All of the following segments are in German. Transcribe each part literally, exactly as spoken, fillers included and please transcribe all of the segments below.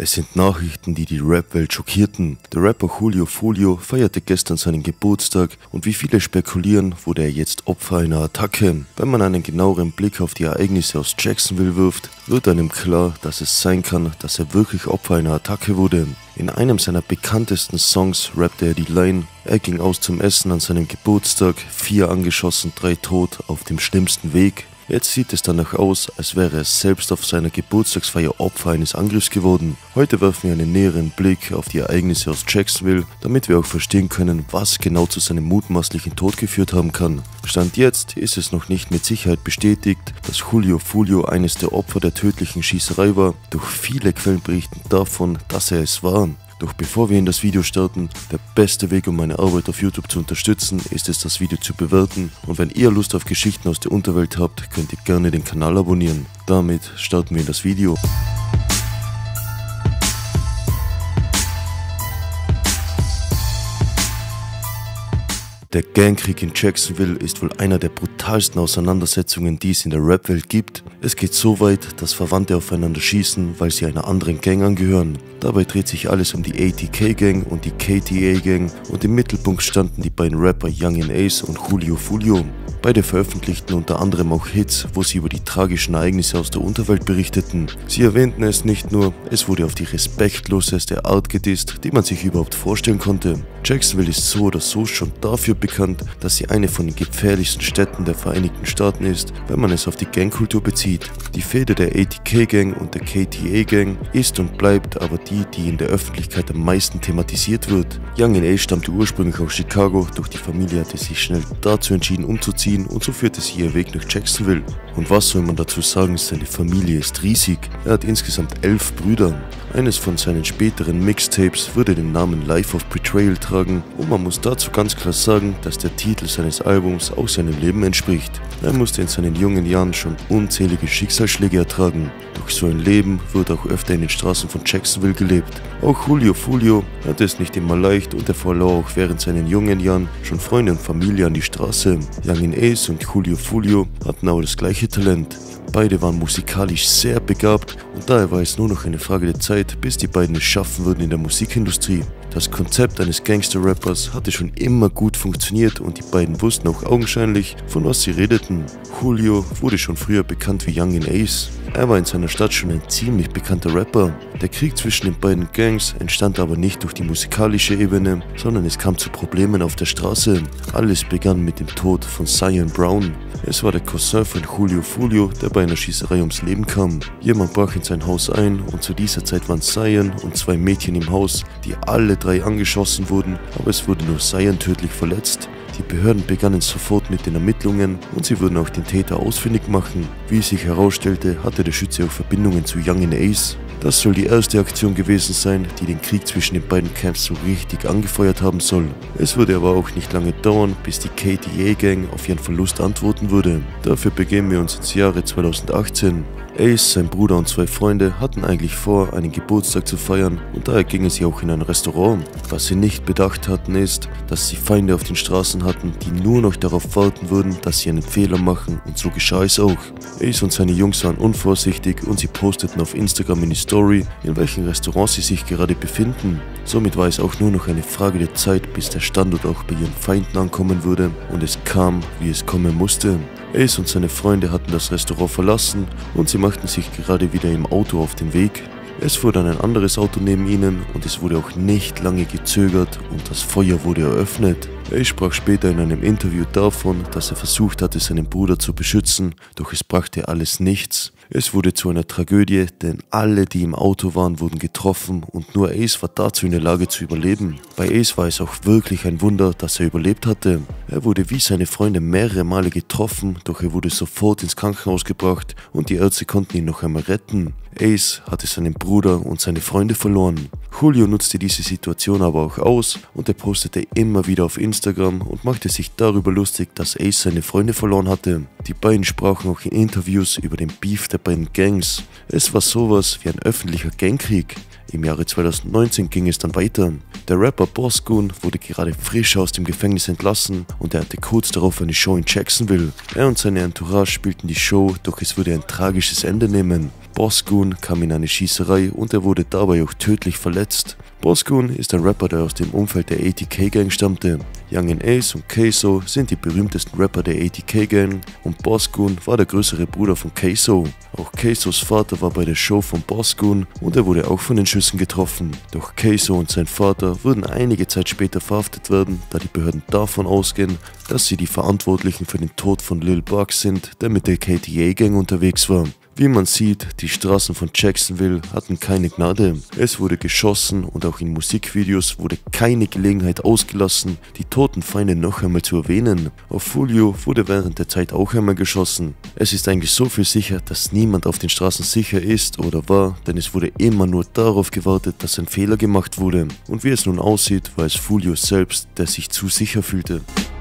Es sind Nachrichten, die die Rap-Welt schockierten. Der Rapper Julio Foolio feierte gestern seinen Geburtstag und wie viele spekulieren, wurde er jetzt Opfer einer Attacke. Wenn man einen genaueren Blick auf die Ereignisse aus Jacksonville wirft, wird einem klar, dass es sein kann, dass er wirklich Opfer einer Attacke wurde. In einem seiner bekanntesten Songs rappte er die Line: Er ging aus zum Essen an seinem Geburtstag, vier angeschossen, drei tot, auf dem schlimmsten Weg. Jetzt sieht es danach aus, als wäre er selbst auf seiner Geburtstagsfeier Opfer eines Angriffs geworden. Heute werfen wir einen näheren Blick auf die Ereignisse aus Jacksonville, damit wir auch verstehen können, was genau zu seinem mutmaßlichen Tod geführt haben kann. Stand jetzt ist es noch nicht mit Sicherheit bestätigt, dass Julio Foolio eines der Opfer der tödlichen Schießerei war, doch viele Quellen berichten davon, dass er es war. Doch bevor wir in das Video starten, der beste Weg, um meine Arbeit auf YouTube zu unterstützen, ist es, das Video zu bewerten. Und wenn ihr Lust auf Geschichten aus der Unterwelt habt, könnt ihr gerne den Kanal abonnieren. Damit starten wir in das Video. Der Gangkrieg in Jacksonville ist wohl einer der brutalsten Auseinandersetzungen, die es in der Rap-Welt gibt. Es geht so weit, dass Verwandte aufeinander schießen, weil sie einer anderen Gang angehören. Dabei dreht sich alles um die A T K-Gang und die K T A-Gang und im Mittelpunkt standen die beiden Rapper Youngin Ace und Julio Foolio. Beide veröffentlichten unter anderem auch Hits, wo sie über die tragischen Ereignisse aus der Unterwelt berichteten. Sie erwähnten es nicht nur, es wurde auf die respektloseste Art gedisst, die man sich überhaupt vorstellen konnte. Jacksonville ist so oder so schon dafür bekannt, dass sie eine von den gefährlichsten Städten der Vereinigten Staaten ist, wenn man es auf die Gangkultur bezieht. Die Fehde der A T K-Gang und der K T A-Gang ist und bleibt aber die, die in der Öffentlichkeit am meisten thematisiert wird. Youngin Ace stammte ursprünglich aus Chicago, doch die Familie hatte sich schnell dazu entschieden umzuziehen und so führte sie ihr Weg nach Jacksonville. Und was soll man dazu sagen, seine Familie ist riesig. Er hat insgesamt elf Brüder. Eines von seinen späteren Mixtapes würde den Namen Life of Betrayal tragen und man muss dazu ganz klar sagen, dass der Titel seines Albums auch seinem Leben entspricht. Er musste in seinen jungen Jahren schon unzählige Schicksalsschläge ertragen. Durch so ein Leben wird auch öfter in den Straßen von Jacksonville gelebt. Auch Julio Foolio hatte es nicht immer leicht und er verlor auch während seinen jungen Jahren schon Freunde und Familie an die Straße. Youngin Ace und Julio Foolio hatten auch das gleiche Talent. Beide waren musikalisch sehr begabt und daher war es nur noch eine Frage der Zeit, bis die beiden es schaffen würden in der Musikindustrie. Das Konzept eines Gangster-Rappers hatte schon immer gut funktioniert und die beiden wussten auch augenscheinlich, von was sie redeten. Julio wurde schon früher bekannt wie Youngin Ace. Er war in seiner Stadt schon ein ziemlich bekannter Rapper. Der Krieg zwischen den beiden Gangs entstand aber nicht durch die musikalische Ebene, sondern es kam zu Problemen auf der Straße. Alles begann mit dem Tod von Zion Brown. Es war der Cousin von Julio Foolio, der bei einer Schießerei ums Leben kam. Jemand brach in sein Haus ein und zu dieser Zeit waren Zion und zwei Mädchen im Haus, die alle drei angeschossen wurden, aber es wurde nur Zion tödlich verletzt. Die Behörden begannen sofort mit den Ermittlungen und sie würden auch den Täter ausfindig machen. Wie es sich herausstellte, hatte der Schütze auch Verbindungen zu Youngin Ace. Das soll die erste Aktion gewesen sein, die den Krieg zwischen den beiden Camps so richtig angefeuert haben soll. Es würde aber auch nicht lange dauern, bis die K T A-Gang auf ihren Verlust antworten würde. Dafür begeben wir uns ins Jahre zweitausendachtzehn. Ace, sein Bruder und zwei Freunde hatten eigentlich vor, einen Geburtstag zu feiern und daher gingen sie auch in ein Restaurant. Was sie nicht bedacht hatten ist, dass sie Feinde auf den Straßen hatten, die nur noch darauf warten würden, dass sie einen Fehler machen und so geschah es auch. Ace und seine Jungs waren unvorsichtig und sie posteten auf Instagram eine Story, in welchem Restaurant sie sich gerade befinden. Somit war es auch nur noch eine Frage der Zeit, bis der Standort auch bei ihren Feinden ankommen würde und es kam, wie es kommen musste. Ace und seine Freunde hatten das Restaurant verlassen und sie machten sich gerade wieder im Auto auf den Weg. Es fuhr dann ein anderes Auto neben ihnen und es wurde auch nicht lange gezögert und das Feuer wurde eröffnet. Ace sprach später in einem Interview davon, dass er versucht hatte, seinen Bruder zu beschützen, doch es brachte alles nichts. Es wurde zu einer Tragödie, denn alle, die im Auto waren, wurden getroffen und nur Ace war dazu in der Lage zu überleben. Bei Ace war es auch wirklich ein Wunder, dass er überlebt hatte. Er wurde wie seine Freunde mehrere Male getroffen, doch er wurde sofort ins Krankenhaus gebracht und die Ärzte konnten ihn noch einmal retten. Ace hatte seinen Bruder und seine Freunde verloren. Julio nutzte diese Situation aber auch aus und er postete immer wieder auf Instagram und machte sich darüber lustig, dass Ace seine Freunde verloren hatte. Die beiden sprachen auch in Interviews über den Beef der beiden Gangs. Es war sowas wie ein öffentlicher Gangkrieg. Im Jahre zweitausendneunzehn ging es dann weiter. Der Rapper Boss Goon wurde gerade frisch aus dem Gefängnis entlassen und er hatte kurz darauf eine Show in Jacksonville. Er und seine Entourage spielten die Show, doch es würde ein tragisches Ende nehmen. Bosgoon kam in eine Schießerei und er wurde dabei auch tödlich verletzt. Bosgoon ist ein Rapper, der aus dem Umfeld der A T K Gang stammte. Young N Ace und Queso sind die berühmtesten Rapper der A T K Gang und Bosgoon war der größere Bruder von Queso. Auch Quesos Vater war bei der Show von Bosgoon und er wurde auch von den Schüssen getroffen. Doch Queso und sein Vater würden einige Zeit später verhaftet werden, da die Behörden davon ausgehen, dass sie die Verantwortlichen für den Tod von Lil Buck sind, der mit der K T A Gang unterwegs war. Wie man sieht, die Straßen von Jacksonville hatten keine Gnade. Es wurde geschossen und auch in Musikvideos wurde keine Gelegenheit ausgelassen, die toten Feinde noch einmal zu erwähnen. Auf Julio wurde während der Zeit auch einmal geschossen. Es ist eigentlich so viel sicher, dass niemand auf den Straßen sicher ist oder war, denn es wurde immer nur darauf gewartet, dass ein Fehler gemacht wurde. Und wie es nun aussieht, war es Julio selbst, der sich zu sicher fühlte.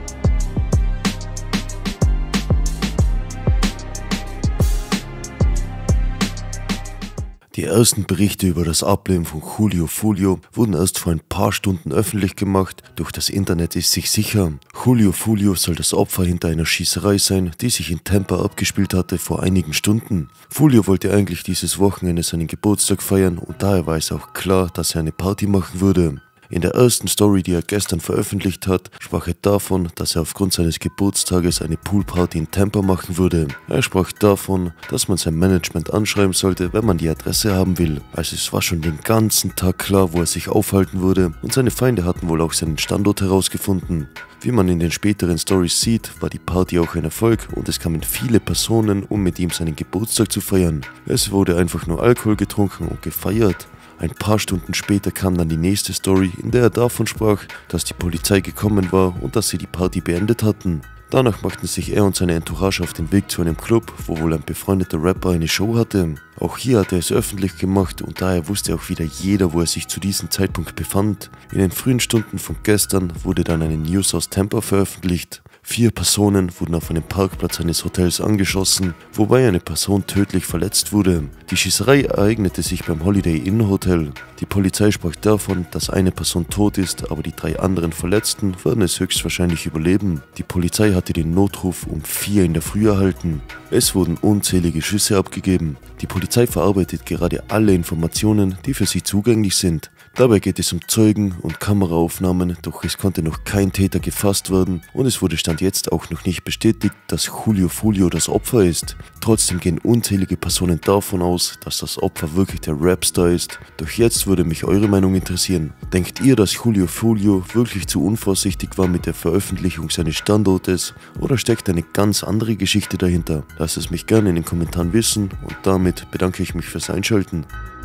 Die ersten Berichte über das Ableben von Julio Fulio wurden erst vor ein paar Stunden öffentlich gemacht, doch das Internet ist sich sicher. Julio Fulio soll das Opfer hinter einer Schießerei sein, die sich in Tampa abgespielt hatte vor einigen Stunden. Fulio wollte eigentlich dieses Wochenende seinen Geburtstag feiern und daher war es auch klar, dass er eine Party machen würde. In der ersten Story, die er gestern veröffentlicht hat, sprach er davon, dass er aufgrund seines Geburtstages eine Poolparty in Tampa machen würde. Er sprach davon, dass man sein Management anschreiben sollte, wenn man die Adresse haben will. Also es war schon den ganzen Tag klar, wo er sich aufhalten würde und seine Feinde hatten wohl auch seinen Standort herausgefunden. Wie man in den späteren Stories sieht, war die Party auch ein Erfolg und es kamen viele Personen, um mit ihm seinen Geburtstag zu feiern. Es wurde einfach nur Alkohol getrunken und gefeiert. Ein paar Stunden später kam dann die nächste Story, in der er davon sprach, dass die Polizei gekommen war und dass sie die Party beendet hatten. Danach machten sich er und seine Entourage auf den Weg zu einem Club, wo wohl ein befreundeter Rapper eine Show hatte. Auch hier hat er es öffentlich gemacht und daher wusste auch wieder jeder, wo er sich zu diesem Zeitpunkt befand. In den frühen Stunden von gestern wurde dann eine News aus Tampa veröffentlicht. Vier Personen wurden auf einem Parkplatz eines Hotels angeschossen, wobei eine Person tödlich verletzt wurde. Die Schießerei ereignete sich beim Holiday Inn Hotel. Die Polizei sprach davon, dass eine Person tot ist, aber die drei anderen Verletzten werden es höchstwahrscheinlich überleben. Die Polizei hatte den Notruf um vier in der Früh erhalten. Es wurden unzählige Schüsse abgegeben. Die Polizei verarbeitet gerade alle Informationen, die für sie zugänglich sind. Dabei geht es um Zeugen und Kameraaufnahmen, doch es konnte noch kein Täter gefasst werden und es wurde Stand jetzt auch noch nicht bestätigt, dass Julio Fulio das Opfer ist. Trotzdem gehen unzählige Personen davon aus, dass das Opfer wirklich der Rapstar ist. Doch jetzt würde mich eure Meinung interessieren. Denkt ihr, dass Julio Fulio wirklich zu unvorsichtig war mit der Veröffentlichung seines Standortes oder steckt eine ganz andere Geschichte dahinter? Lasst es mich gerne in den Kommentaren wissen und damit bedanke ich mich fürs Einschalten.